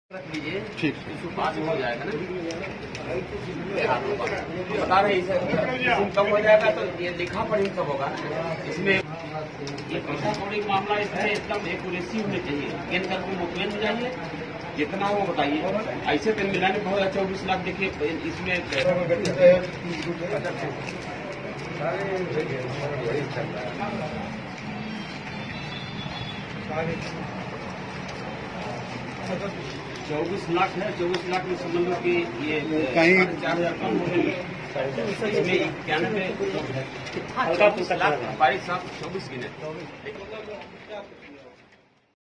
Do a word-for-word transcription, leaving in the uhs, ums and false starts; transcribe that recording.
रख लीजिए, ठीक इसको पास हो जाएगा ना। बता रहे इसमें कम हो जाएगा तो ये लिखा पढ़ी सब होगा इसमें। ये पैसा कौड़ी मामला इसमें एकदम एक्यूरेसी होनी चाहिए। गेंद करके मुकमेल में जाइए, जितना हो बताइए। ऐसे तो मिलाने बहुत चौबीस लाख देखिए इसमें। चौबीस लाख है, चौबीस लाख में समझ लो कि ये कहीं चार हजार कम हो गई इसमें। इक्यानवे हल्का लाख बाईस सात चौबीस गिने।